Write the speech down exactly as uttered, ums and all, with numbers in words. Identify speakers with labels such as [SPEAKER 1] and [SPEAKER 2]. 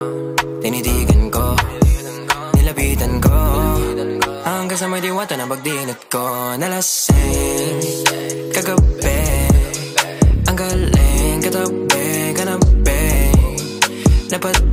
[SPEAKER 1] Tinitigan ko, nilapitan ko, hanggang sa may diwata na pagdinat ko. Nalasing kagabi, ang galing katabi, kanabi, dapat